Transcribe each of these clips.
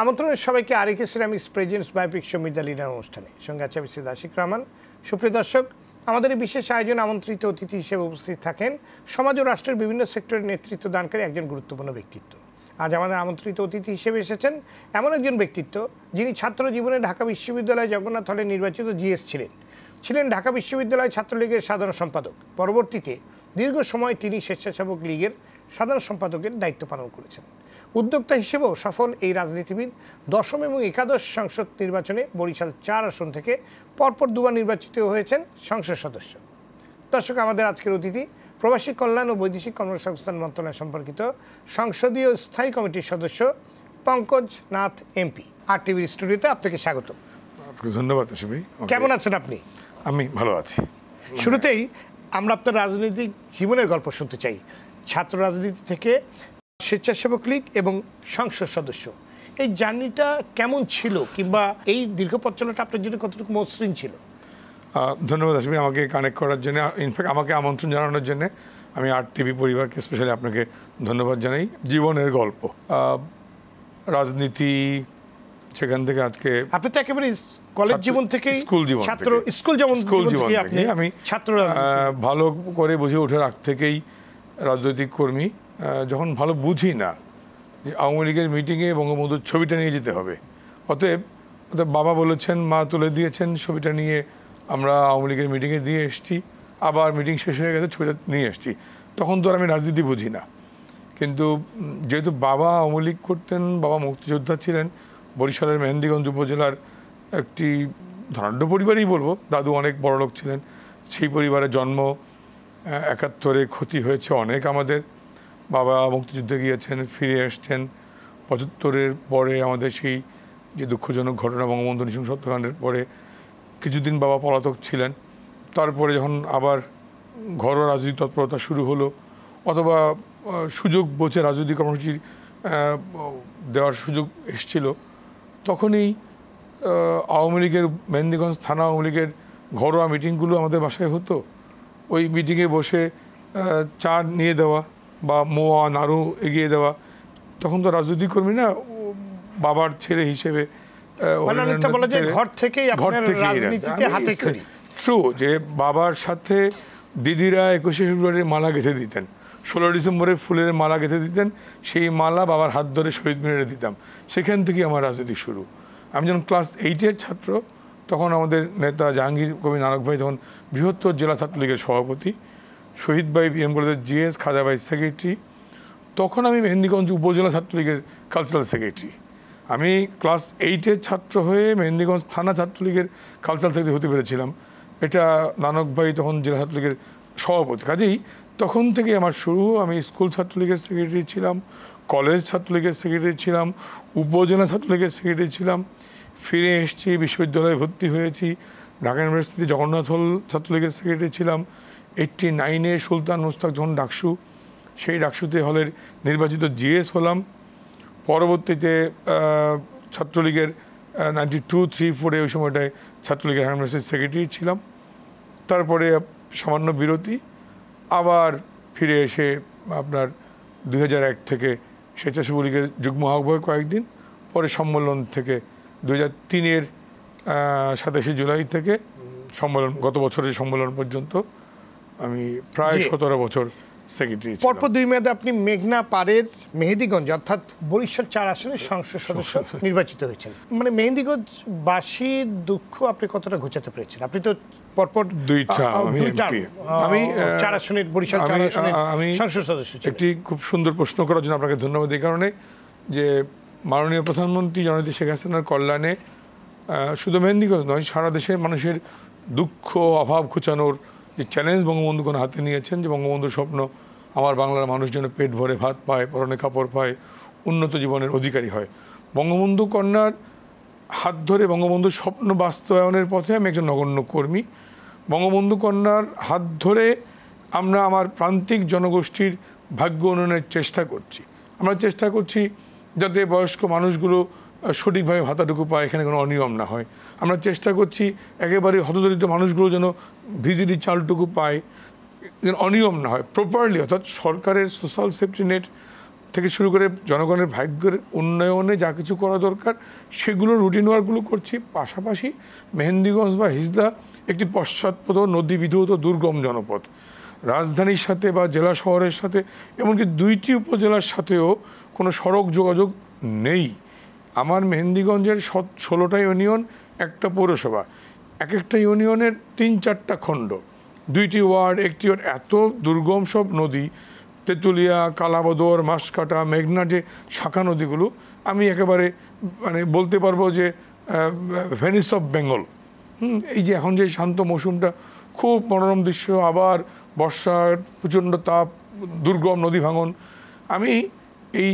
আমন্ত্রণের সবাইকে আরেকে সিরামিক্স presents biopic সমিদালিনার অনুষ্ঠানে সঙ্গে আছে আমি আশিক রহমান। সুপ্রিয় দর্শক, আমাদের এই বিশেষ আয়োজনে আমন্ত্রিত অতিথি হিসেবে উপস্থিত থাকেন সমাজ ও রাষ্ট্রের বিভিন্ন সেক্টরের নেতৃত্ব দানকারী একজন গুরুত্বপূর্ণ ব্যক্তিত্ব। আজ আমাদের আমন্ত্রিত অতিথি হিসেবে এসেছেন এমন একজন ব্যক্তিত্ব যিনি ছাত্র জীবনে ঢাকা বিশ্ববিদ্যালয় জগন্নাথ হলে নির্বাচিত জিএস ছিলেন ঢাকা বিশ্ববিদ্যালয় ছাত্রলীগের সাধারণ সম্পাদক। পরবর্তীতে দীর্ঘ সময় তিনি স্বেচ্ছাসেবক লীগের সাধারণ সম্পাদকের দায়িত্ব পালন করেছেন। উদ্যোক্তা হিসেবেও সফল এই রাজনীতিবিদ দশম এবং একাদশ সংসদ নির্বাচনে বরিশাল ৪ আসন থেকে পরপর দুবার নির্বাচিত হয়েছেন সংসদ সদস্য। দর্শক, আমাদের আজকের অতিথি প্রবাসী কল্যাণ ও বৈদেশিক কর্মসংস্থান মন্ত্রণালয় সম্পর্কিত সংসদীয় স্থায়ী কমিটির সদস্য পঙ্কজ নাথ এমপি। আরটিভির স্টুডিওতে আপনাকে স্বাগত। ধন্যবাদ। কেমন আছেন আপনি? আমি ভালো আছি। শুরুতেই আমরা আপনার রাজনৈতিক জীবনের গল্প শুনতে চাই। ছাত্র রাজনীতি থেকে স্বেচ্ছাসেবক লীগ এবং সংসদ সদস্য, এই জার্নিটা কেমন ছিল, কিংবা এই দীর্ঘ পথ চলাটা আপনার জন্য কতটুকু মসৃণ ছিল? ধন্যবাদ আসবে আমাকে কানেক্ট করার জন্য, ইনফ্যাক্ট আমাকে আমন্ত্রণ জানানোর জন্য। আমি আরটিভি পরিবারকে স্পেশালি আপনাকে ধন্যবাদ জানাই। জীবনের গল্প, রাজনীতি, সেখান থেকে আজকে আপনি তো একেবারে কলেজ জীবন থেকে স্কুল জীবন থেকে আমি ছাত্র ভালো করে বুঝে ওঠার আগ থেকেই রাজনৈতিক কর্মী। যখন ভালো বুঝি না যে আওয়ামী লীগের মিটিংয়ে বঙ্গবন্ধুর ছবিটা নিয়ে যেতে হবে, অতএব বাবা বলেছেন, মা তুলে দিয়েছেন, ছবিটা নিয়ে আমরা আওয়ামী লীগের মিটিংয়ে দিয়ে এসেছি, আবার মিটিং শেষ হয়ে গেছে, ছবিটা নিয়ে এসেছি। তখন তো আর আমি রাজনীতি বুঝি না, কিন্তু যেহেতু বাবা আওয়ামী লীগ করতেন, বাবা মুক্তিযোদ্ধা ছিলেন, বরিশালের মেহেন্দিগঞ্জ উপজেলার একটি ধনাঢ্য পরিবারই বলবো, দাদু অনেক বড় লোক ছিলেন, সেই পরিবারে জন্ম। ৭১-এ ক্ষতি হয়েছে অনেক আমাদের। বাবা মুক্তিযুদ্ধে গিয়েছেন, ফিরে এসছেন। ৭৫-এর পরে আমাদের সেই যে দুঃখজনক ঘটনা বঙ্গবন্ধু নৃশংস হত্যাকাণ্ডের পরে কিছুদিন বাবা পলাতক ছিলেন। তারপরে যখন আবার ঘরোয়া রাজনৈতিক তৎপরতা শুরু হলো, অথবা সুযোগ বোঝে রাজনৈতিক কর্মসূচি দেওয়ার সুযোগ এসেছিল, তখনই আওয়ামী লীগের মেহেন্দিগঞ্জ থানা আওয়ামী লীগের ঘরোয়া মিটিংগুলো আমাদের বাসায় হতো। ওই মিটিংয়ে বসে চা নিয়ে দেওয়া বা মোয়া নাড়ু এগিয়ে দেওয়া। তখন তো রাজনৈতিক কর্মী না, বাবার ছেলে হিসেবে ট্রু যে বাবার সাথে দিদিরা ২১শে ফেব্রুয়ারির মালা গেঁথে দিতেন, ১৬ ডিসেম্বরে ফুলের মালা গেঁথে দিতেন, সেই মালা বাবার হাত ধরে শহীদ মিনারে দিতাম। সেখান থেকেই আমার রাজনীতি শুরু। আমি যখন ক্লাস 8-এর ছাত্র, তখন আমাদের নেতা জাহাঙ্গীর কবি নানক ভাই তখন বৃহত্তর জেলা ছাত্রলীগের সভাপতি, শহীদ ভাই বিএম কলেজের জিএস, খাজা ভাই সেক্রেটারি। তখন আমি মেহেন্দিগঞ্জ উপজেলা ছাত্রলীগের কালচারাল সেক্রেটারি। আমি ক্লাস 8-এর ছাত্র হয়ে মেহেন্দিগঞ্জ থানা ছাত্রলীগের কালচারাল সেক্রেটারি হতে পেরেছিলাম। এটা নানক ভাই তখন জেলা ছাত্রলীগের সভাপতি। কাজেই তখন থেকে আমার শুরু। আমি স্কুল ছাত্রলীগের সেক্রেটারি ছিলাম, কলেজ ছাত্রলীগের সেক্রেটারি ছিলাম, উপজেলা ছাত্রলীগের সেক্রেটারি ছিলাম। ফিরে এসেছি, বিশ্ববিদ্যালয়ে ভর্তি হয়েছি, ঢাকা ইউনিভার্সিটি জগন্নাথ হল ছাত্রলীগের সেক্রেটারি ছিলাম। 89-এ সুলতান মুস্তাক যখন ডাকসু, সেই ডাকসুতে হলের নির্বাচিত জিএস হলাম। পরবর্তীতে ছাত্রলীগের 92-3-4-এ ওই সময়টায় ছাত্রলীগের ঢাকা ইউনিভার্সিটির সেক্রেটারি ছিলাম। তারপরে সামান্য বিরতি, আবার ফিরে এসে আপনার 2001 থেকে স্বেচ্ছাসেবক লীগের যুগ্ম আহ্বায়ক কয়েকদিন, পরে সম্মেলন থেকে 2003-এর 27শে জুলাই থেকে সম্মেলন, গত বছরের সম্মেলন পর্যন্ত আমি প্রায় 17 বছর সেক্রেটারি। পরপর 2 মেয়াদে আপনি মেঘনা পাড়ের মেহেন্দিগঞ্জ অর্থাৎ বরিশাল 4 আসনের সংসদ সদস্য নির্বাচিত হয়েছেন। মানে মেহেন্দিগঞ্জ বাসীর দুঃখ আপনি কতটা ঘোচাতে পেরেছেন? আপনি তো পরপর আমি 4 আসনের বরিশাল 4 আসনের সংসদ সদস্য। একটি খুব সুন্দর প্রশ্ন করার জন্য আপনাকে ধন্যবাদ। এই কারণে যে মাননীয় প্রধানমন্ত্রী জননেত্রী শেখ হাসিনার কল্যাণে শুধু মেহেন্দিগঞ্জ নয়, সারা দেশের মানুষের দুঃখ অভাব ঘোচানোর যে চ্যালেঞ্জ বঙ্গবন্ধু কোনো হাতে নিয়েছেন, যে বঙ্গবন্ধুর স্বপ্ন আমার বাংলার মানুষ যেন পেট ভরে ভাত পায়, পরনে কাপড় পায়, উন্নত জীবনের অধিকারী হয়। বঙ্গবন্ধু কন্যার হাত ধরে বঙ্গবন্ধুর স্বপ্ন বাস্তবায়নের পথে আমি একজন নগণ্য কর্মী। বঙ্গবন্ধু কন্যার হাত ধরে আমরা আমার প্রান্তিক জনগোষ্ঠীর ভাগ্য উন্নয়নের চেষ্টা করছি। আমরা চেষ্টা করছি যাতে বয়স্ক মানুষগুলো সঠিকভাবে ভাতাটুকু পায়, এখানে কোনো অনিয়ম না হয়। আমরা চেষ্টা করছি একেবারে হতদরিদ্র মানুষগুলো যেন ভিজিলি চালটুকু পায়, যেন অনিয়ম না হয়, প্রপারলি, অর্থাৎ সরকারের সোশ্যাল সেফটি নেট থেকে শুরু করে জনগণের ভাগ্যের উন্নয়নে যা কিছু করা দরকার সেগুলো রুটিন ওয়ার্কগুলো করছি। পাশাপাশি মেহেন্দিগঞ্জ বা হিজলা একটি পশ্চাৎপদ নদী বিধৌত দুর্গম জনপদ, রাজধানীর সাথে বা জেলা শহরের সাথে এমনকি 2টি উপজেলার সাথেও কোনো সড়ক যোগাযোগ নেই। আমার মেহেন্দিগঞ্জের 16টা ইউনিয়ন, একটা পৌরসভা, এক একটা ইউনিয়নের 3-4টা খণ্ড, 2টি ওয়ার্ড, একটি ওয়ার্ড, এত দুর্গম সব নদী, তেঁতুলিয়া, কালাবদর, মাসকাটা, মেঘনার যে শাখা নদীগুলো, আমি একেবারে মানে বলতে পারবো যে ভেনিস অফ বেঙ্গল। এই যে এখন যে শান্ত মৌসুমটা, খুব মনোরম দৃশ্য, আবার বর্ষার প্রচণ্ড তাপ, দুর্গম নদী ভাঙন। আমি এই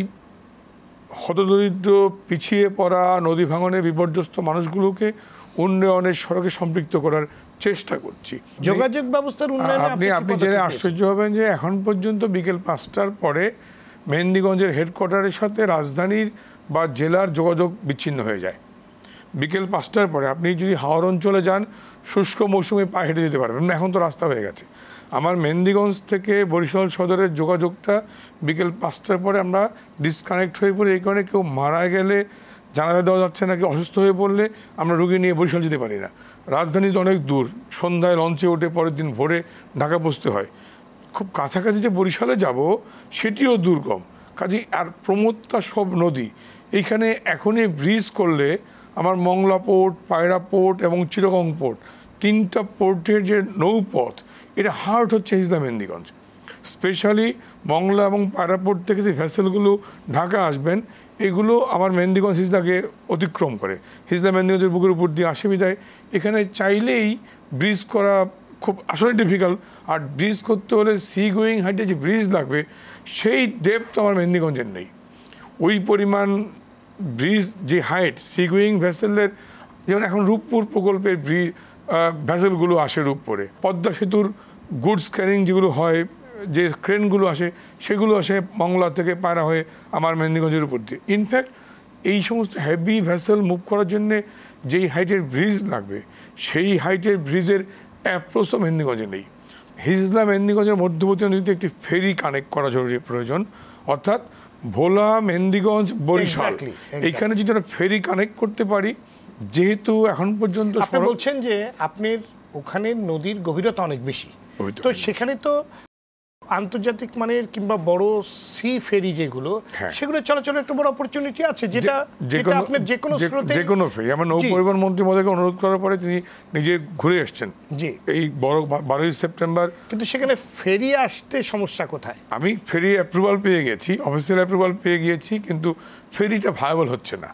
হতদরিদ্র, পিছিয়ে পড়া, নদী ভাঙনে বিপর্যস্ত মানুষগুলোকে উন্নয়নের সড়কে সম্পৃক্ত করার চেষ্টা করছি। যোগাযোগ ব্যবস্থার উন্নয়নে আপনি জেনে আশ্চর্য হবেন যে এখন পর্যন্ত বিকেল 5টার পরে মেহেন্দিগঞ্জের হেডকোয়ার্টারের সাথে রাজধানীর বা জেলার যোগাযোগ বিচ্ছিন্ন হয়ে যায়। বিকেল 5টার পরে আপনি যদি হাওড় অঞ্চলে যান, শুষ্ক মৌসুমে পায়ে হেঁটে যেতে পারবেন না, এখন তো রাস্তা হয়ে গেছে। আমার মেহেন্দিগঞ্জ থেকে বরিশাল সদরের যোগাযোগটা বিকেল 5টার পরে আমরা ডিসকানেক্ট হয়ে পড়ি। এই কারণে কেউ মারা গেলে জানাজা দেওয়া যাচ্ছে না, কেউ অসুস্থ হয়ে পড়লে আমরা রুগী নিয়ে বরিশাল যেতে পারি না। রাজধানী তো অনেক দূর, সন্ধ্যায় লঞ্চে উঠে পরের দিন ভোরে ঢাকা পৌঁছতে হয়। খুব কাছাকাছি যে বরিশালে যাব সেটিও দুর্গম। কাজেই আর প্রমত্তা সব নদী, এইখানে এখনই ব্রিজ করলে আমার মংলা পোর্ট, পায়রা পোর্ট এবং চিটাগং পোর্ট, 3টা পোর্টের যে নৌপথ, এটা হার্ট হচ্ছে হিজলা মেহেন্দিগঞ্জ। স্পেশালি মংলা এবং পায়রা পোর্ট থেকে যে ভ্যাসেলগুলো ঢাকা আসবেন, এগুলো আমার মেহেন্দিগঞ্জ হিজলাকে অতিক্রম করে, হিজলা মেহেন্দিগঞ্জের বুকের উপর দিয়ে আসে বিদায় এখানে চাইলেই ব্রিজ করা খুব আসলে ডিফিকাল্ট। আর ব্রিজ করতে হলে সি গোয়িং হাইটে যে ব্রিজ লাগবে সেই ডেপথ আমার মেহেন্দিগঞ্জের নেই। ওই পরিমাণ ব্রিজ যে হাইট, সি গোয়িং ভ্যাসেলের, যেমন এখন রূপপুর প্রকল্পের ভ্যাসেলগুলো আসে রূপপুরে, পদ্মা সেতুর গুডস ক্যারিং যেগুলো হয়, যে ক্রেনগুলো আসে, সেগুলো আসে মংলা থেকে পায়রা হয়ে আমার মেহেন্দিগঞ্জের উপর দিয়ে। ইনফ্যাক্ট এই সমস্ত হেভি ভ্যাসেল মুভ করার জন্যে যেই হাইটের ব্রিজ লাগবে, সেই হাইটের ব্রিজের অ্যাপ্রোচও মেহেন্দিগঞ্জে নেই। হিজলা মেহেন্দিগঞ্জের মধ্যবর্তী নদীতে একটি ফেরি কানেক্ট করা জরুরি প্রয়োজন, অর্থাৎ ভোলা, মেহেন্দিগঞ্জ, বরিশাল, এইখানে যদি আমরা ফেরি কানেক্ট করতে পারি, যেহেতু এখন পর্যন্ত আপনি বলছেন যে আপনার ওখানে নদীর গভীরতা অনেক বেশি, তো সেখানে তো আন্তর্জাতিক মানের কিংবা বড় সি ফেরি যেগুলো, সেগুলো চলাচলের একটা বড় অপরচুনিটি আছে, যেটা আপনার যে কোনো ফেরি। আমার নৌ পরিবহন মন্ত্রী মহোদয়কে অনুরোধ করার পরে তিনি নিজে ঘুরে এসছেন এই বড় 12ই সেপ্টেম্বর। কিন্তু সেখানে ফেরি আসতে সমস্যা কোথায়? আমি ফেরি অ্যাপ্রুভাল পেয়ে গেছি, অফিসিয়াল অ্যাপ্রুভাল পেয়ে গিয়েছি, কিন্তু ফেরিটা ভায়াবল হচ্ছে না।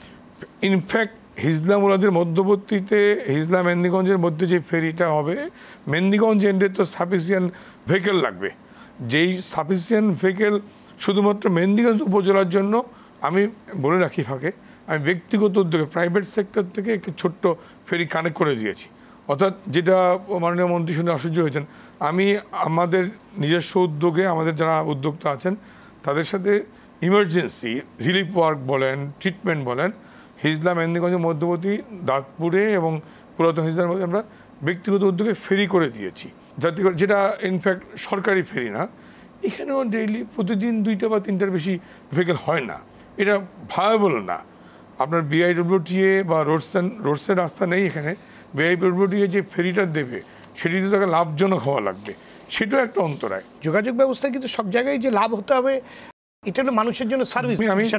ইনফ্যাক্ট হিজলা মুরাদের মধ্যবর্তীতে হিজলা মেহেন্দিগঞ্জের মধ্যে যে ফেরিটা হবে, মেহেন্দিগঞ্জ এন্ডে তো সাফিসিয়েন্ট ভেহিকেল লাগবে। যেই সাফিসিয়েন্ট ভেহিকেল শুধুমাত্র মেহেন্দিগঞ্জ উপজেলার জন্য, আমি বলে রাখি ফাঁকে, আমি ব্যক্তিগত উদ্যোগে প্রাইভেট সেক্টর থেকে একটি ছোট্ট ফেরি কানেক্ট করে দিয়েছি। অর্থাৎ যেটা মাননীয় মন্ত্রী শুনে আশ্চর্য হয়েছেন, আমি আমাদের নিজস্ব উদ্যোগে, আমাদের যারা উদ্যোক্তা আছেন তাদের সাথে ইমার্জেন্সি রিলিফ ওয়ার্ক বলেন, ট্রিটমেন্ট বলেন, হিজলা মেহেন্দিগঞ্জের মধ্যবর্তী দাঁতপুরে এবং পুরাতন হিজলার মধ্যে আমরা ব্যক্তিগত উদ্যোগে ফেরি করে দিয়েছি, যাতে করে, যেটা ইনফ্যাক্ট সরকারি ফেরি না। এখানেও ডেইলি প্রতিদিন 2টা বা 3টার বেশি ভেহিকেল হয় না, এটা ভায়াবল না। আপনার BIWTA বা রোডসের রাস্তা নেই এখানে, BIWTA যে ফেরিটা দেবে সেটিতে তাকে লাভজনক হওয়া লাগবে, সেটাও একটা অন্তরায়। যোগাযোগ ব্যবস্থা কিন্তু সব জায়গায় যে লাভ হতে হবে এটা হলো মানুষের জন্য সার্ভিস,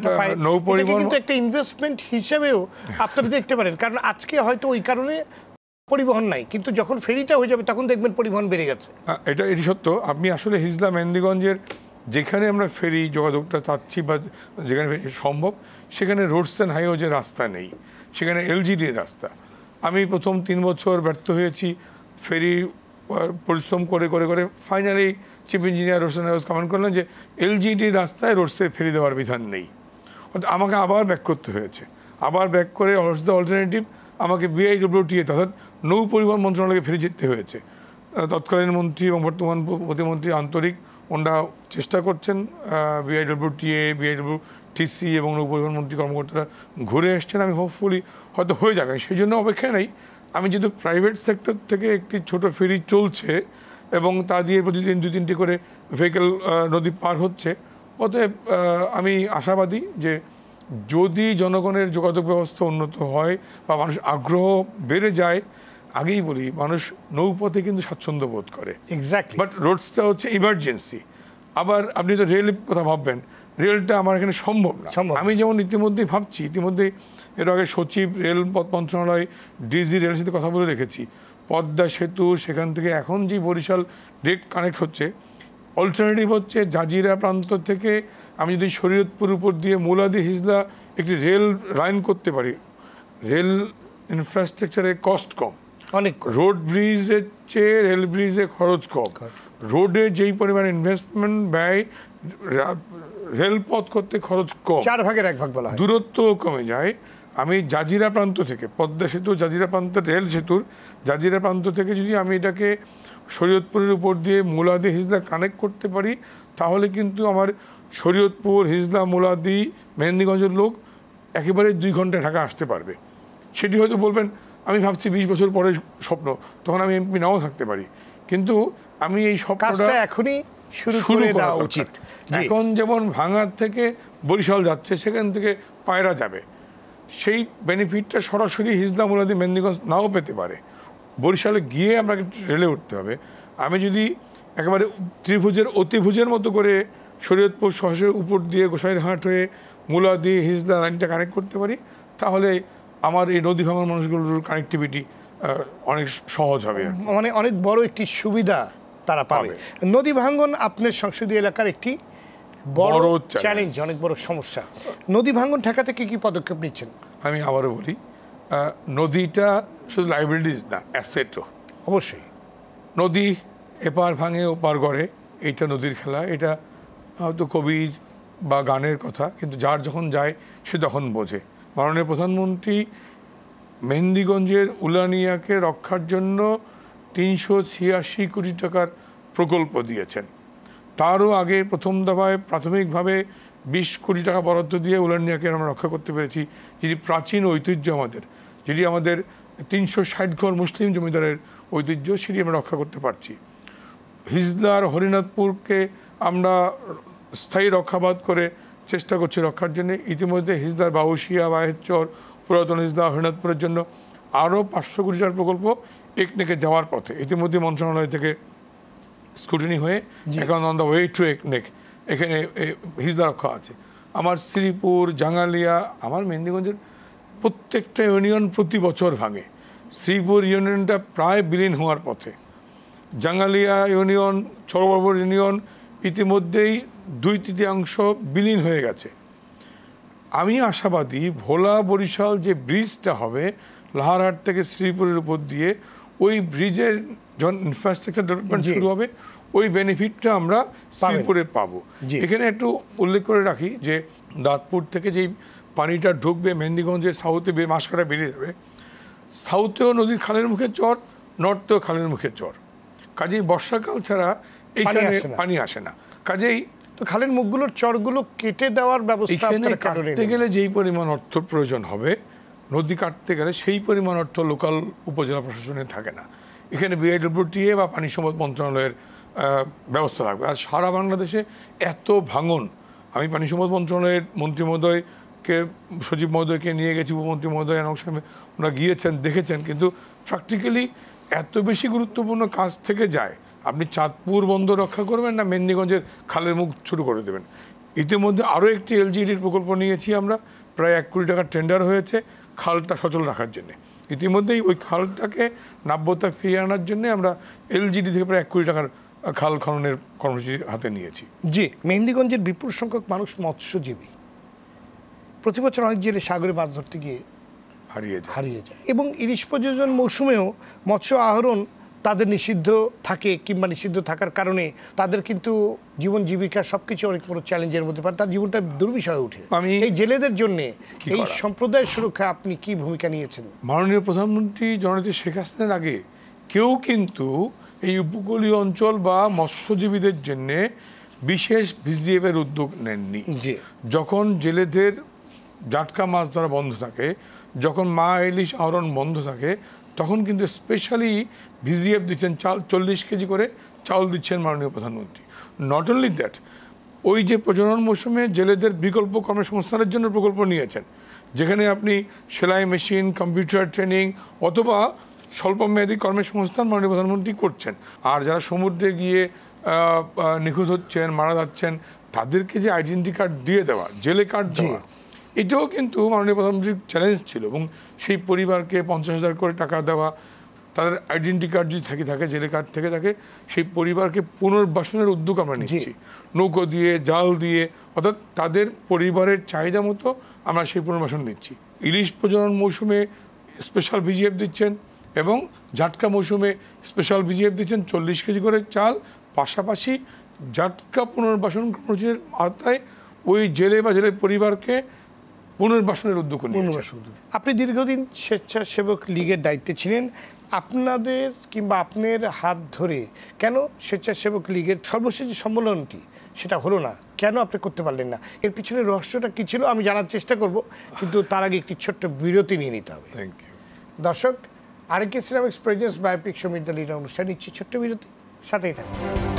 নৌ পরিবহন কিন্তু একটা ইনভেস্টমেন্ট হিসেবেও আপনারা দেখতে পারেন, কারণ আজকে হয়তো ওই কারণে পরিবহন নাই, কিন্তু যখন ফেরিটা হয়ে যাবে তখন দেখবেন পরিবহন বেড়ে গেছে। এটি সত্য। আপনি আসলে হিজলা মেহেন্দিগঞ্জের যেখানে আমরা ফেরি যোগাযোগটা চাচ্ছি বা যেখানে সম্ভব, সেখানে রোডস অ্যান্ড হাইওয়ে রাস্তা নেই, সেখানে LGDর রাস্তা। আমি প্রথম 3 বছর ব্যর্থ হয়েছি, ফেরি পরিশ্রম করে করে করে finally chief engineer roads and highways comment করলেন যে LGDর রাস্তায় রোডসে ফেরি দেওয়ার বিধান নেই। আমাকে আবার ব্যাক করতে হয়েছে, আবার ব্যাক করে অল্টারনেটিভ আমাকে BIWTA অর্থাৎ নৌ পরিবহন মন্ত্রণালয়কে ফেরি যেতে হয়েছে। তৎকালীন মন্ত্রী এবং বর্তমান প্রতিমন্ত্রী আন্তরিক, ওনারা চেষ্টা করছেন, BIWTA, BIWTC এবং নৌ পরিবহন মন্ত্রী কর্মকর্তারা ঘুরে এসছেন। আমি হোপফুলি হয়তো হয়ে যাবে, সেই জন্য অপেক্ষায় নেই। আমি যেহেতু প্রাইভেট সেক্টর থেকে একটি ছোট ফেরি চলছে এবং তা দিয়ে প্রতিদিন 2-3টি করে ভেহিকেল নদী পার হচ্ছে, অতএব আমি আশাবাদী যে যদি জনগণের যোগাযোগ ব্যবস্থা উন্নত হয় বা মানুষ আগ্রহ বেড়ে যায়, আগেই বলি মানুষ নৌপথে কিন্তু স্বাচ্ছন্দ্য বোধ করে, এক্স্যাক্টলি, বাট রোডসটা হচ্ছে ইমার্জেন্সি। আবার আপনি তো রেলের কথা ভাববেন, রেলটা আমার এখানে সম্ভব না। আমি যেমন ইতিমধ্যেই ভাবছি, ইতিমধ্যেই এর আগে সচিব রেলপথ মন্ত্রণালয় ডিজি রেলের সাথে কথা বলে রেখেছি, পদ্মা সেতু সেখান থেকে এখন যে বরিশাল ডিরেক্ট কানেক্ট হচ্ছে, অল্টারনেটিভ হচ্ছে জাজিরা প্রান্ত থেকে আমি যদি শরীয়তপুর উপর দিয়ে মুলাদি হিজলা একটি রেল লাইন করতে পারি, রেল ইনফ্রাস্ট্রাকচারের কস্ট কম, অনেক রোড ব্রিজের চেয়ে রেল ব্রিজে খরচ কম, রোডে যেই পরিমাণ ইনভেস্টমেন্ট ব্যয় রেলপথ করতে খরচ কম, 4 ভাগের 1 ভাগ বলা হয়, দূরত্ব কমে যায়। আমি জাজিরা প্রান্ত থেকে পদ্মা সেতু জাজিরা প্রান্ত রেল সেতুর জাজিরা প্রান্ত থেকে যদি আমি এটাকে শরীয়তপুরের উপর দিয়ে মুলাদি হিজলা কানেক্ট করতে পারি, তাহলে কিন্তু আমার শরীয়তপুর হিজলা মুলাদি মেহেন্দিগঞ্জের লোক একেবারে 2 ঘন্টায় ঢাকা আসতে পারবে। সেটি হয়তো বলবেন আমি ভাবছি 20 বছর পরে স্বপ্ন, তখন আমি এমপি নাও থাকতে পারি, কিন্তু আমি এই স্বপ্নটা এখনই শুরু করা উচিত। এখন যেমন ভাঙার থেকে বরিশাল যাচ্ছে, সেখান থেকে পায়রা যাবে, সেই বেনিফিটটা সরাসরি হিজলা মুলাদি মেহেন্দিগঞ্জ নাও পেতে পারে, বরিশালে গিয়ে আমাকে রেলে উঠতে হবে। আমি যদি একেবারে ত্রিভুজের অতিভুজের মতো করে শরীয়তপুর শহরের উপর দিয়ে গোসাইরহাট হয়ে মুলাদি হিজলা লাইনটা কানেক্ট করতে পারি, তাহলে আমার এই নদী ভাঙার মানুষগুলোর কানেক্টিভিটি অনেক সহজ হবে, মানে অনেক বড় একটি সুবিধা তারা পাবে। নদী ভাঙ্গন আপনার সংসদীয় এলাকার একটি বড় চ্যালেঞ্জ, অনেক বড় সমস্যা। নদী ভাঙ্গন ঠেকাতে কি পদক্ষেপ নিচ্ছেন? আমি আবারও বলি, নদীটা শুধু লাইবিলিটিস না, অ্যাসেটও। অবশ্যই নদী এপার ভাঙে ওপার গড়ে, এইটা নদীর খেলা, এটা হয়তো কবির বা গানের কথা, কিন্তু যার যখন যায় সে তখন বোঝে। মাননীয় প্রধানমন্ত্রী মেহেন্দিগঞ্জের উলানিয়াকে রক্ষার জন্য 386 কোটি টাকার প্রকল্প দিয়েছেন। তারও আগে প্রথম দফায় প্রাথমিকভাবে 20 কোটি টাকা বরাদ্দ দিয়ে উলানিয়াকে আমরা রক্ষা করতে পেরেছি, যেটি প্রাচীন ঐতিহ্য আমাদের, যেটি আমাদের 360 ঘর মুসলিম জমিদারের ঐতিহ্য, সেটি আমরা রক্ষা করতে পারছি। হিজলার হরিনাথপুরকে আমরা স্থায়ী রক্ষাবাদ করে চেষ্টা করছি রক্ষার জন্য। ইতিমধ্যে হিজলার বাউশিয়া বাহেরচর পুরাতন হিজলা হরিনাথপুরের জন্য আরও 500 কোটি টাকার প্রকল্প একনেকে যাওয়ার পথে ইতিমধ্যে মন্ত্রণালয় থেকে স্কুটিনি হয়ে এখন অন দ্য ওয়ে টু একনেক এখানে হিজলা রক্ষা আছে। আমার শ্রীপুর জাঙ্গালিয়া, আমার মেহেন্দিগঞ্জের প্রত্যেকটা ইউনিয়ন প্রতি বছর ভাঙে। শ্রীপুর ইউনিয়নটা প্রায় বিলীন হওয়ার পথে, জাঙ্গালিয়া ইউনিয়ন, চরবরবর ইউনিয়ন ইতিমধ্যেই 2/3 বিলীন হয়ে গেছে। আমি আশাবাদী ভোলা বরিশাল যে ব্রিজটা হবে লাহারহাট থেকে শ্রীপুরের উপর দিয়ে, ওই ব্রিজের যখন ইনফ্রাস্ট্রাকচার ডেভেলপমেন্ট শুরু হবে, ওই বেনিফিটটা আমরা শ্রীপুরে পাবো। এখানে একটু উল্লেখ করে রাখি যে দাঁতপুর থেকে যেই পানিটা ঢুকবে মেহেন্দিগঞ্জের সাউথে মাসকাটা বেরিয়ে যাবে, সাউথেও নদীর খালের মুখে চর, নর্থেও খালের মুখে চর, কাজেই বর্ষাকাল ছাড়া এইখানে পানি আসে না। কাজেই তো খালের মুখগুলোর চরগুলো কেটে দেওয়ার ব্যবস্থা কাটতে গেলে যেই পরিমাণ অর্থ প্রয়োজন হবে, নদী কাটতে গেলে সেই পরিমাণ অর্থ লোকাল উপজেলা প্রশাসনে থাকে না। এখানে বিআইডব্লিউটিএ বা পানি সম্পদ মন্ত্রণালয়ের ব্যবস্থা লাগবে। আর সারা বাংলাদেশে এত ভাঙন, আমি পানি সম্পদ মন্ত্রণালয়ের মন্ত্রী মহোদয়কে, সচিব মহোদয়কে নিয়ে গেছি, উপমন্ত্রী মহোদয় ওনারা গিয়েছেন, দেখেছেন, কিন্তু প্র্যাকটিক্যালি এত বেশি গুরুত্বপূর্ণ কাজ থেকে যায়। আপনি চাঁদপুর বন্দর রক্ষা করবেন না মেহেন্দিগঞ্জের খালের মুখ শুরু করে দেবেন। ইতিমধ্যে আরও একটি এলজিডির প্রকল্প নিয়েছি আমরা, প্রায় 1 কোটি টাকার টেন্ডার হয়েছে খালটা সচল রাখার জন্য। ইতিমধ্যেই ওই খালটাকে নাব্যতা ফিরিয়ে আনার জন্য আমরা এলজিডি থেকে প্রায় 1 কোটি টাকার খাল খননের কর্মসূচি হাতে নিয়েছি। জি, মেহেন্দিগঞ্জের বিপুল সংখ্যক মানুষ মৎস্যজীবী, প্রতি বছর অনেক জেলে সাগরে মাছ ধরতে গিয়ে হারিয়ে যায় এবং ইলিশ প্রজনন মৌসুমেও মৎস্য আহরণ তাদের নিষিদ্ধ থাকে, কিংবা নিষিদ্ধ থাকার কারণে তাদের কিন্তু জীবন জীবিকা সবকিছু অনেক বড় চ্যালেঞ্জের মধ্যে পড়ে, তার জীবনটা দুর্বিষহ উঠে। এই জেলেদের জন্য এই সম্প্রদায়ের সুরক্ষা আপনি কি ভূমিকা নিয়েছেন? মাননীয় প্রধানমন্ত্রী জননেত্রী শেখ হাসিনার আগে কেউ কিন্তু এই উপকূলীয় অঞ্চল বা মৎস্যজীবীদের জন্য বিশেষ ভিজিএফের উদ্যোগ নেননি। যখন জেলেদের জাটকা মাছ ধরা বন্ধ থাকে, যখন মা ইলিশ আহরণ বন্ধ থাকে, তখন কিন্তু স্পেশালি ভিজিএফ দিচ্ছেন, 40 কেজি করে চাউল দিচ্ছেন মাননীয় প্রধানমন্ত্রী। নট অনলি দ্যাট, ওই যে প্রজনন মৌসুমে জেলেদের বিকল্প কর্মসংস্থানের জন্য প্রকল্প নিয়েছেন, যেখানে আপনি সেলাই মেশিন, কম্পিউটার ট্রেনিং অথবা স্বল্পমেয়াদী কর্মসংস্থান মাননীয় প্রধানমন্ত্রী করছেন। আর যারা সমুদ্রে গিয়ে নিখোঁজ হচ্ছেন, মারা যাচ্ছেন, তাদেরকে যে আইডেন্টি কার্ড দিয়ে দেওয়া, জেলে কার্ড দেওয়া, এটাও কিন্তু মাননীয় প্রধানমন্ত্রীর চ্যালেঞ্জ ছিল। এবং সেই পরিবারকে 50,000 করে টাকা দেওয়া, তাদের আইডেন্টি কার্ড যদি থাকে জেলে কার্ড থেকে থাকে, সেই পরিবারকে পুনর্বাসনের উদ্যোগ আমরা নিচ্ছি, নৌকো দিয়ে, জাল দিয়ে, অর্থাৎ তাদের পরিবারের চাহিদা মতো আমরা সেই পুনর্বাসন নিচ্ছি। ইলিশ প্রজনন মৌসুমে স্পেশাল ভিজিএফ দিচ্ছেন এবং ঝাটকা মৌসুমে স্পেশাল ভিজিএফ দিচ্ছেন 40 কেজি করে চাল। পাশাপাশি ঝাটকা পুনর্বাসন কর্মসূচির আওতায় ওই জেলে বা জেলের পরিবারকে পুনর্বাসনের উদ্যোগ নিয়েছেন। আপনি দীর্ঘদিন স্বেচ্ছাসেবক লীগের দায়িত্বে ছিলেন। আপনাদের কিংবা আপনার হাত ধরে কেন স্বেচ্ছাসেবক লীগের সর্বশেষ সম্মেলনটি সেটা হলো না, কেন আপনি করতে পারলেন না? এর পিছনে রহস্যটা কী ছিল আমি জানার চেষ্টা করব, কিন্তু তার আগে একটি ছোট্ট বিরতি নিয়ে নিতে হবে। Thank you. দর্শক, R K Cinemix presents biopic Samir দালিরা অনুষ্ঠান নিচ্ছি ছোট্ট বিরতি, সাথেই থাকুন।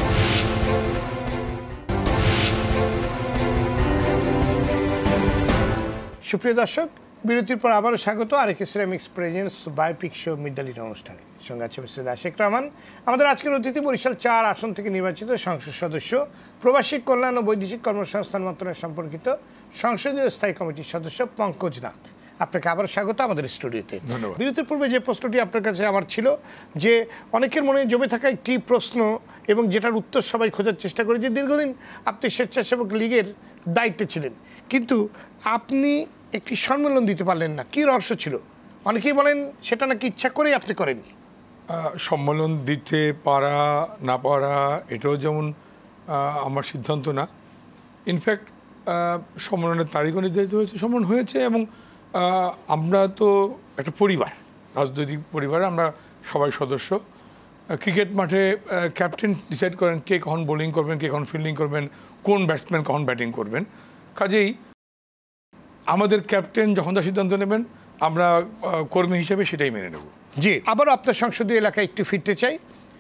সুপ্রিয় দর্শক, বিরতির পর আবারও স্বাগত R K Cinemix presents biopic show মিডালিরা অনুষ্ঠানে। সঙ্গে আছে মিস্টার আশিক রহমান। আমাদের আজকের অতিথি বরিশাল 4 আসন থেকে নির্বাচিত সংসদ সদস্য, প্রবাসী কল্যাণ ও বৈদেশিক কর্মসংস্থান মন্ত্রণালয় সম্পর্কিত সংসদীয় স্থায়ী কমিটির সদস্য পঙ্কজ নাথ। আপনাকে আবার স্বাগত আমাদের স্টুডিওতে। ধন্যবাদ। বিরতির পূর্বে যে প্রশ্নটি আপনার কাছে আমার ছিল, যে অনেকের মনে জমে থাকা একটি প্রশ্ন এবং যেটার উত্তর সবাই খোঁজার চেষ্টা করে, যে দীর্ঘদিন আপনি স্বেচ্ছাসেবক লীগের দায়িত্বে ছিলেন, কিন্তু আপনি একটি সম্মেলন দিতে পারলেন না, কি রহস্য ছিল? অনেকেই বলেন সেটা নাকি ইচ্ছা করেই আপনি করেননি। সম্মেলন দিতে পারা না পারা এটাও যেমন আমার সিদ্ধান্ত না। ইনফ্যাক্ট সম্মেলনের তারিখও নির্ধারিত হয়েছে, সম্মেলন হয়েছে, এবং আমরা তো একটা পরিবার, রাজনৈতিক পরিবারে আমরা সবাই সদস্য। ক্রিকেট মাঠে ক্যাপ্টেন ডিসাইড করেন কে কখন বোলিং করবেন, কে কখন ফিল্ডিং করবেন, কোন ব্যাটসম্যান কখন ব্যাটিং করবেন। কাজেই আমাদের ক্যাপ্টেন যখন যা সিদ্ধান্ত নেবেন আমরা কর্মী হিসেবে সেটাই মেনে নেব। জি, আবারও আপনার সংসদীয় এলাকায় একটু ফিরতে চাই।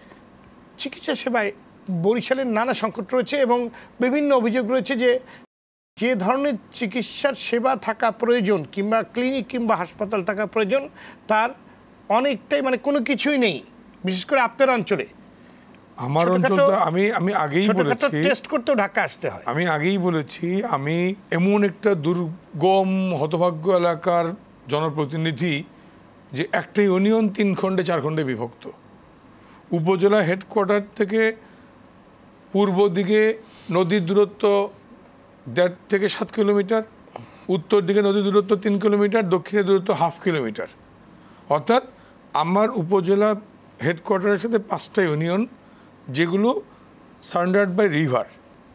চিকিৎসা সেবায় বরিশালের নানা সংকট রয়েছে এবং বিভিন্ন অভিযোগ রয়েছে যে ধরনের চিকিৎসার সেবা থাকা প্রয়োজন, কিংবা ক্লিনিক কিংবা হাসপাতাল থাকা প্রয়োজন, তার অনেকটাই কোনো কিছুই নেই, বিশেষ করে আপনার অঞ্চলে। আমার অঞ্চলটা আমি আগেই বলেছি, টেস্ট করতেও ঢাকা আসতে হয়। আমি আগেই বলেছি, আমি এমন একটা দুর্গম হতভাগ্য এলাকার জনপ্রতিনিধি যে একটা ইউনিয়ন 3 খণ্ডে 4 খণ্ডে বিভক্ত। উপজেলা হেডকোয়ার্টার থেকে পূর্ব দিকে নদীর দূরত্ব 1.5 থেকে 7 কিলোমিটার, উত্তর দিকে নদীর দূরত্ব 3 কিলোমিটার, দক্ষিণের দূরত্ব 1/2 কিলোমিটার। অর্থাৎ আমার উপজেলা হেডকোয়ার্টারের সাথে 5টা ইউনিয়ন, যেগুলো সারাউন্ডেড বাই রিভার।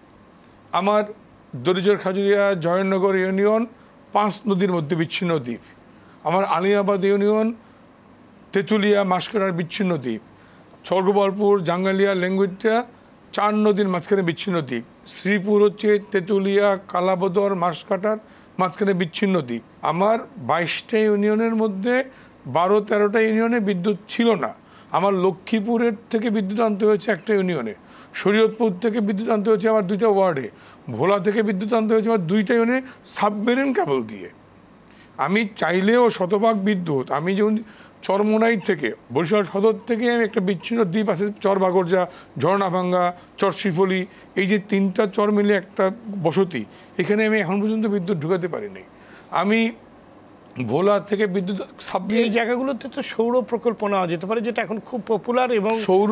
আমার দরিজর খাজুরিয়া জয়নগর ইউনিয়ন 5 নদীর মধ্যে বিচ্ছিন্ন দ্বীপ। আমার আলিয়াবাদ ইউনিয়ন তেঁতুলিয়া মাসকাটার বিচ্ছিন্ন দ্বীপ। স্বর্গবলপুর, জাঙ্গালিয়া, লেঙ্গুইটা 4 নদীর মাঝখানে বিচ্ছিন্ন দ্বীপ। শ্রীপুর হচ্ছে তেঁতুলিয়া, কালাবদর, মাসকাটার মাঝখানে বিচ্ছিন্ন দ্বীপ। আমার 22টা ইউনিয়নের মধ্যে 12-13টা ইউনিয়নে বিদ্যুৎ ছিল না। আমার লক্ষ্মীপুরের থেকে বিদ্যুৎ আনতে হয়েছে একটা ইউনিয়নে, শরীয়তপুর থেকে বিদ্যুৎ আনতে হয়েছে আমার 2টা ওয়ার্ডে, ভোলা থেকে বিদ্যুৎ আনতে হয়েছে আমার 2টা ইউনিয়নে সাবমেরিন কেবল দিয়ে। আমি চাইলেও শতভাগ বিদ্যুৎ, আমি যেমন চরমোনাই থেকে, বরিশাল সদর থেকে আমি একটা বিচ্ছিন্ন দ্বীপ আছে চরবাগরজা, ঝর্ণাভাঙ্গা, চরশিফলি, এই যে 3টা চর মিলে একটা বসতি, এখানে আমি এখন পর্যন্ত বিদ্যুৎ ঢুকাতে পারিনি। আমি ভোলা থেকে বিদ্যুৎ এই জায়গাগুলোতে তো সৌর প্রকল্প নেওয়া যেতে পারে, যেটা এখন খুব পপুলার, এবং সৌর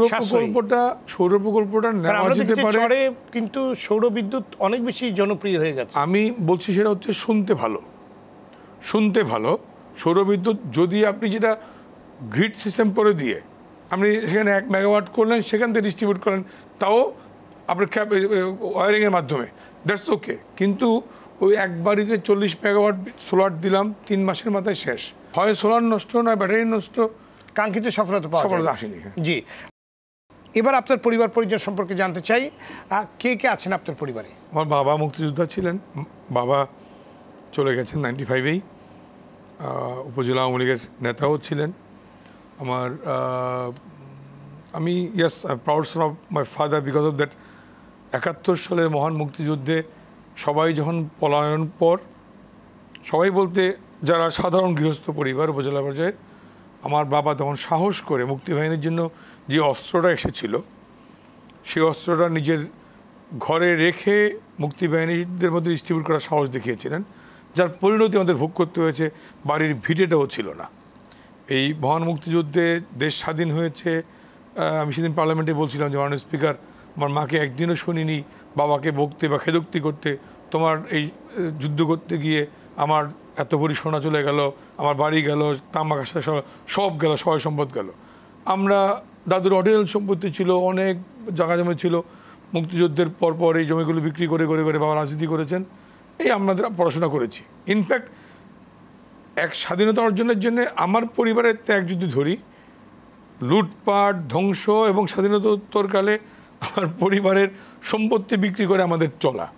প্রকল্পটা নেওয়া যেতে পারে, কিন্তু সৌর বিদ্যুৎ অনেক বেশি জনপ্রিয় হয়ে গেছে। আমি বলছি সেটা হচ্ছে শুনতে ভালো। সৌর বিদ্যুৎ যদি আপনি যেটা গ্রিড সিস্টেম করে দিয়ে আপনি সেখানে 1 মেগাওয়াট করলেন, সেখান থেকে ডিস্ট্রিবিউট করেন, তাও আপনার ওয়ারিংয়ের মাধ্যমে, দ্যাটস ওকে। কিন্তু ওই এক বাড়িতে 40 মেগাওয়াট সোলার দিলাম, 3 মাসের মাথায় শেষ, হয় সোলার নষ্ট, নয় ব্যাটারি নষ্ট, কাঙ্ক্ষিত সফলতা আসেনি। জি, এবার আপনার পরিবার পরিজন সম্পর্কে জানতে চাই। কে কে আছেন আপনার পরিবারে? আমার বাবা মুক্তিযোদ্ধা ছিলেন, বাবা চলে গেছেন 95-এই, উপজেলা আওয়ামী লীগের নেতাও ছিলেন। আমি proud son of my father because of that 71 সালের মহান মুক্তিযুদ্ধে সবাই যখন পলায়ন পর, সবাই বলতে যারা সাধারণ গৃহস্থ পরিবার উপজেলা পর্যায়ে, আমার বাবা তখন সাহস করে মুক্তিবাহিনীর জন্য যে অস্ত্রটা এসেছিল সেই অস্ত্রটা নিজের ঘরে রেখে মুক্তিবাহিনীদের মধ্যে ডিস্ট্রিবিউট করার সাহস দেখিয়েছিলেন, যার পরিণতি আমাদের ভোগ করতে হয়েছে। বাড়ির ভিটেটাও ছিল না। এই মহান মুক্তিযুদ্ধে দেশ স্বাধীন হয়েছে। আমি সেদিন পার্লামেন্টে বলছিলাম যে মাননীয় স্পিকার, আমার মাকে একদিনও শুনিনি বাবাকে বকতে বা খেদোক্তি করতে, তোমার এই যুদ্ধ করতে গিয়ে আমার এত ভরি সোনা চলে গেল, আমার বাড়ি গেল, তামা কাঁসা সব গেল, সহায় সম্পদ গেল। আমরা দাদুর অডিনাল সম্পত্তি ছিল, অনেক জায়গা জমি ছিল। মুক্তিযুদ্ধের পরপর এই জমিগুলো বিক্রি করে করে করে বাবা রাজনীতি করেছেন। এই আমাদের পড়াশোনা করেছি। ইনফ্যাক্ট এক স্বাধীনতা অর্জনের জন্য আমার পরিবারের ত্যাগ যদি ধরি, লুটপাট, ধ্বংস এবং স্বাধীনতোত্তরকালে আমার পরিবারের সম্পত্তি বিক্রি করে আমাদের চলা।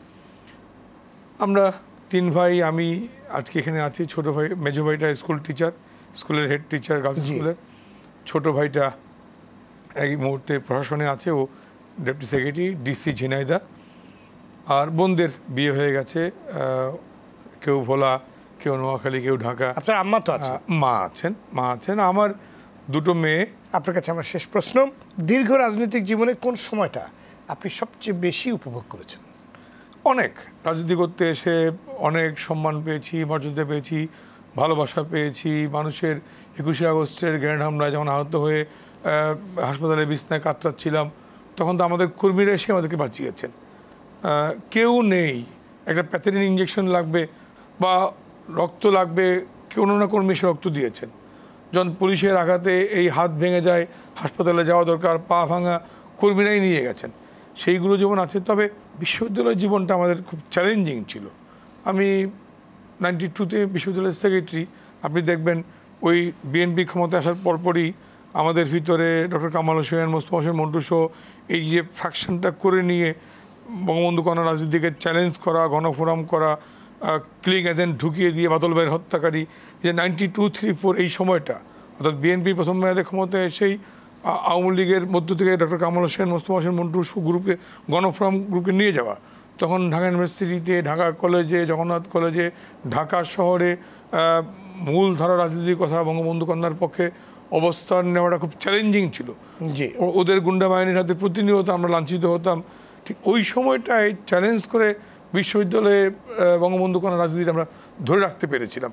আমরা 3 ভাই, আমি আজকে এখানে আছি। ছোটো ভাই, মেজো ভাইটা স্কুল টিচার, স্কুলের হেড টিচার গার্লস স্কুলের। ছোটো ভাইটা এই মুহূর্তে প্রশাসনে আছে, ও ডেপুটি সেক্রেটারি ডিসি ঝিনাইদা। আর বোনদের বিয়ে হয়ে গেছে, কেউ ভোলা, কেউ নোয়াখালী, কেউ ঢাকা। আপনার আম্মা তো আছে? মা আছেন। আমার 2টো মেয়ে। আপনার কাছে আমার শেষ প্রশ্ন, দীর্ঘ রাজনৈতিক জীবনে কোন সময়টা আপনি সবচেয়ে বেশি উপভোগ করেছেন? অনেক রাজনীতি করতে এসে অনেক সম্মান পেয়েছি, মর্যাদা পেয়েছি, ভালোবাসা পেয়েছি। মানুষের 21শে আগস্টের গ্রেনেড হামলায় যখন আহত হয়ে হাসপাতালে বিছনায় কাতরাচ্ছিলাম, তখন তো আমাদের কর্মীরা এসে আমাদেরকে বাঁচিয়েছেন। কেউ নেই, একটা প্যাথেরিন ইঞ্জেকশন লাগবে বা রক্ত লাগবে, কোনো না কর্মী এসে রক্ত দিয়েছেন। যখন পুলিশের আঘাতে এই হাত ভেঙে যায়, হাসপাতালে যাওয়া দরকার, পা ভাঙা, কর্মীরাই নিয়ে গেছেন। সেইগুলো যেমন আছে। তবে বিশ্ববিদ্যালয় জীবনটা আমাদের খুব চ্যালেঞ্জিং ছিল। আমি 92-তে বিশ্ববিদ্যালয়ের সেক্রেটারি। আপনি দেখবেন ওই বিএনপি ক্ষমতায় আসার পরপরই আমাদের ভিতরে ডক্টর কামাল হোসেন, মোস্তফা হোসেন মন্টু সহ এই যে ফ্যাকশনটা করে নিয়ে বঙ্গবন্ধু কন্যা রাজনীতিকে চ্যালেঞ্জ করা, গণফোরাম করা, ক্লিং এজেন্ট ঢুকিয়ে দিয়ে বাদল ভাইয়ের হত্যাকারী, যে 92-3-4 এই সময়টা, অর্থাৎ বিএনপি প্রথম মেয়াদে ক্ষমতায় এসেই আওয়ামী লীগের মধ্য থেকে ডক্টর কামাল হোসেন, মোস্তফা হোসেন মন্টু গ্রুপকে, গণফোরাম গ্রুপকে নিয়ে যাওয়া। তখন ঢাকা ইউনিভার্সিটিতে, ঢাকা কলেজে, জগন্নাথ কলেজে, ঢাকা শহরে মূলধারা রাজনীতির কথা বঙ্গবন্ধু কন্যার পক্ষে অবস্থান নেওয়াটা খুব চ্যালেঞ্জিং ছিল। ওদের গুন্ডা বাহিনীর হাতে প্রতিনিয়ত আমরা লাঞ্ছিত হতাম। ঠিক ওই সময়টায় চ্যালেঞ্জ করে বিশ্ববিদ্যালয়ে বঙ্গবন্ধু কন্যা রাজনীতি আমরা ধরে রাখতে পেরেছিলাম।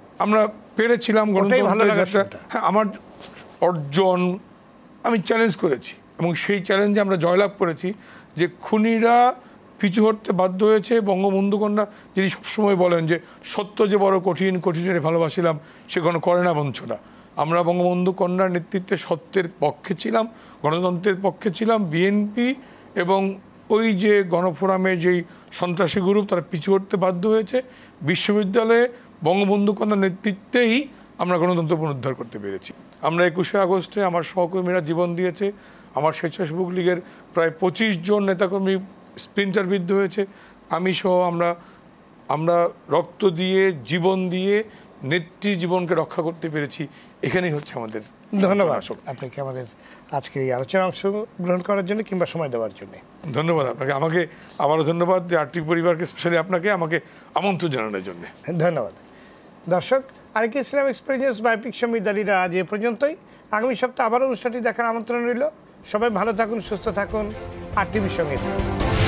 হ্যাঁ, আমার অর্জন আমি চ্যালেঞ্জ করেছি এবং সেই চ্যালেঞ্জে আমরা জয়লাভ করেছি যে খুনিরা পিছু হটতে বাধ্য হয়েছে। বঙ্গবন্ধু কন্যা যিনি সবসময় বলেন যে সত্য যে বড় কঠিন, কঠিনের ভালোবাসিলাম সে কোনো করে না বঞ্চনা। আমরা বঙ্গবন্ধু কন্যার নেতৃত্বে সত্যের পক্ষে ছিলাম, গণতন্ত্রের পক্ষে ছিলাম। বিএনপি এবং ওই যে গণফোরামের যেই সন্ত্রাসী গ্রুপ, তারা পিছু হটতে বাধ্য হয়েছে। বিশ্ববিদ্যালয়ে বঙ্গবন্ধু কন্যার নেতৃত্বেই আমরা গণতন্ত্র পুনরুদ্ধার করতে পেরেছি। আমরা 21শে আগস্টে আমার সহকর্মীরা জীবন দিয়েছে। আমার স্বেচ্ছাসেবক লীগের প্রায় 25 জন নেতাকর্মী স্প্লিন্টারবিদ্ধ হয়েছে। আমি সহ আমরা রক্ত দিয়ে, জীবন দিয়ে নেত্রী জীবনকে রক্ষা করতে পেরেছি। এখানেই হচ্ছে আমাদের। ধন্যবাদ আপনাকে আমাদের আজকের এই আলোচনায় অংশগ্রহণ করার জন্য কিংবা সময় দেওয়ার জন্য। ধন্যবাদ আপনাকে। আমাকে আবারও ধন্যবাদ যে আরটিভি পরিবারকে, স্পেশালি আপনাকে আমাকে আমন্ত্রণ জানানোর জন্য। ধন্যবাদ। দর্শক, আরেকটি ইসলাম এক্সপেরিয়েন্স বাই পিকশো মিতালিরা আজ এ পর্যন্তই। আগামী সপ্তাহে আবারও অনুষ্ঠানটি দেখার আমন্ত্রণ রইল। সবাই ভালো থাকুন, সুস্থ থাকুন, আরটিভির সঙ্গে থাকুন।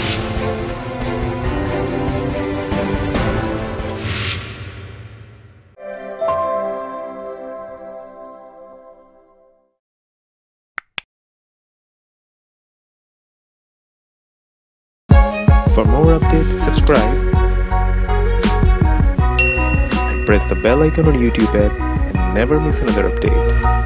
For more updates, subscribe and press the bell icon on YouTube app and never miss another update.